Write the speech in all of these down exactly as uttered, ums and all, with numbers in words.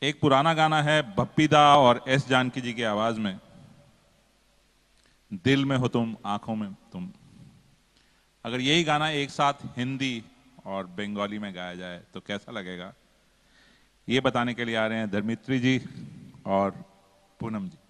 एक पुराना गाना है भप्पी दा और एस जानकी जी की आवाज में, दिल में हो तुम आंखों में तुम। अगर यही गाना एक साथ हिंदी और बंगाली में गाया जाए तो कैसा लगेगा, ये बताने के लिए आ रहे हैं धर्मित्री जी और पूनम जी।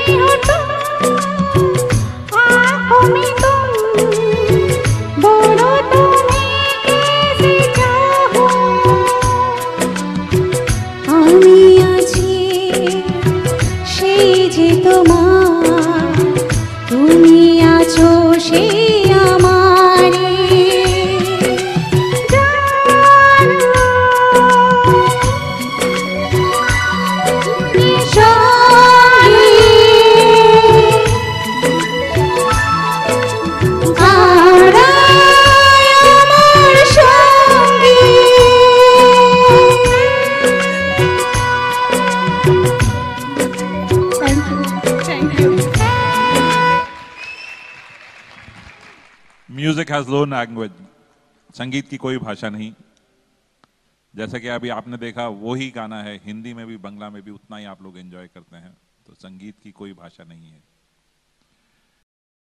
हो तुम, आँखों में तुम, बोलो तुम्हें कैसे चाहूं। আমি আছি সেই যে তোমার, তুমি আছো সেই আমারে। म्यूजिक हैज नो लैंग्वेज, संगीत की कोई भाषा नहीं। जैसा कि अभी आपने देखा वही गाना है, हिंदी में भी बंगला में भी उतना ही आप लोग एंजॉय करते हैं। तो संगीत की कोई भाषा नहीं है।